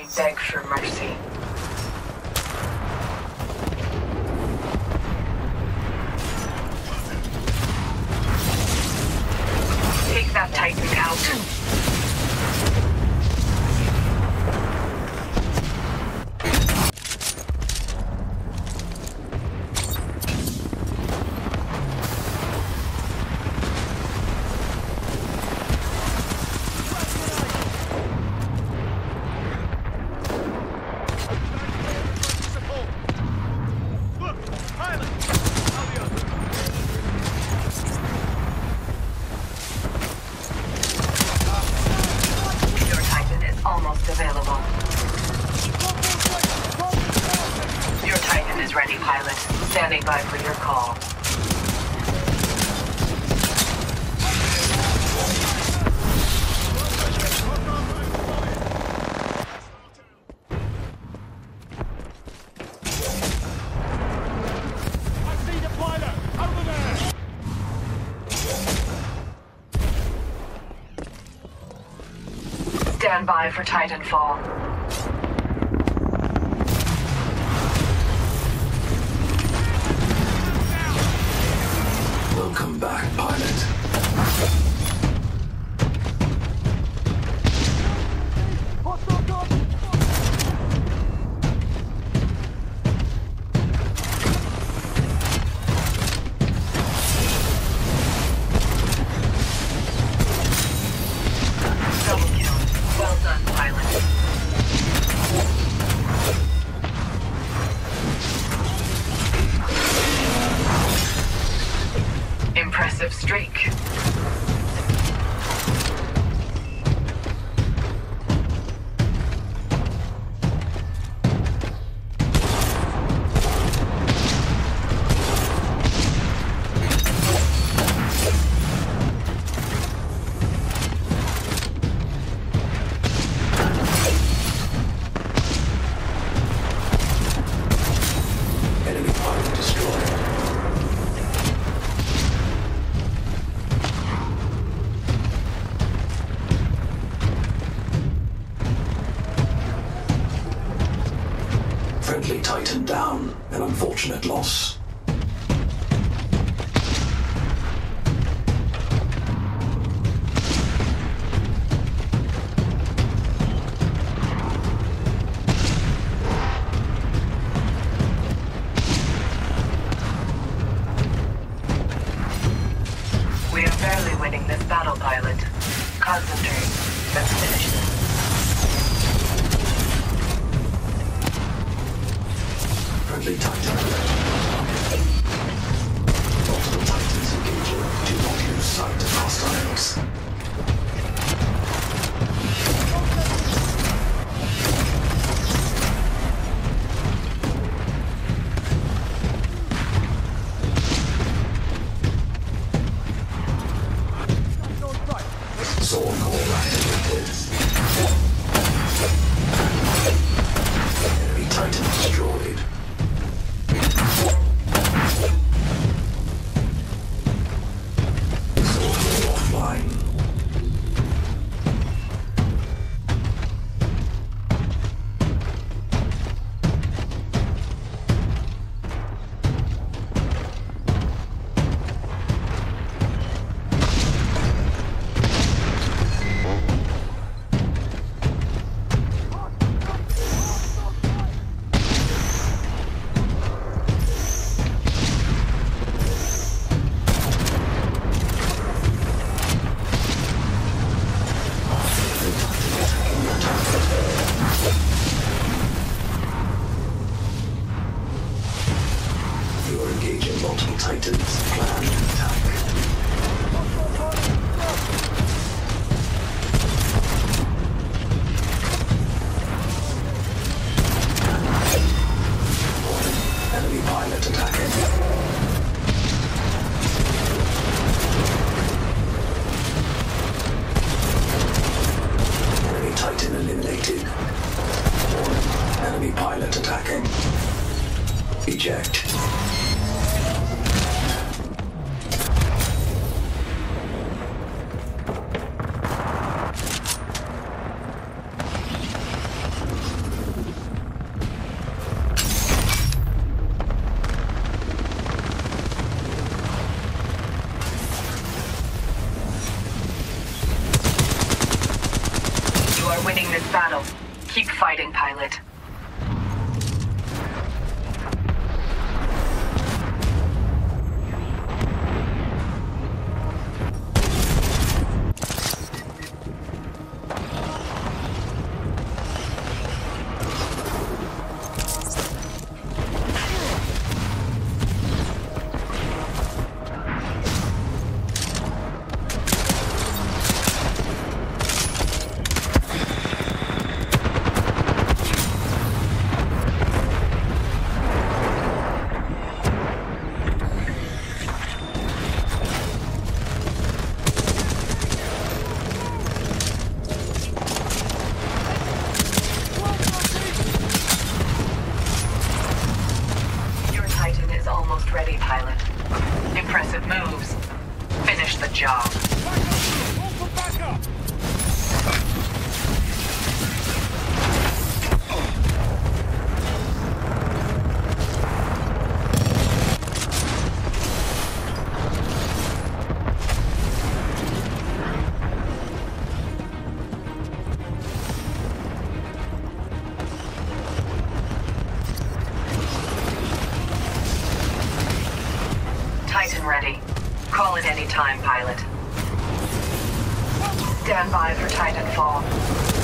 enemy beg for mercy. Take that Titan out. Available. Your Titan is ready, pilot. Standing by for your call. I see the pilot! Over there! Stand by for Titanfall. Welcome back, pilot. Double kill. Well done, pilot. Impressive streak. Enemy pilot destroyed. Friendly Titan down. An unfortunate loss. We are barely winning this battle, pilot. Concentrate. Let's finish this. Friendly Titan. Multiple Titans engaging. Do not lose sight of hostiles. Sword core activated. Enemy Titan destroyed. Sword core offline. You are engaging multiple Titans. Plan attack. Enemy pilot attacking. Enemy Titan eliminated. Enemy pilot attacking. Eject. battle. Keep fighting, pilot. Ready, pilot. Impressive moves. Finish the job. All for backup! Titan ready. Call at any time, pilot. Stand by for Titanfall.